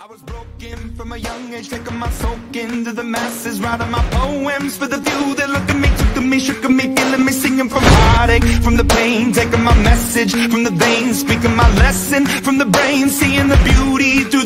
I was broken from a young age, taking my soak into the masses, writing my poems for the few that look at me, took to me, shook at me, feeling me, singing from heartache, from the pain, taking my message from the veins, speaking my lesson from the brain, seeing the beauty through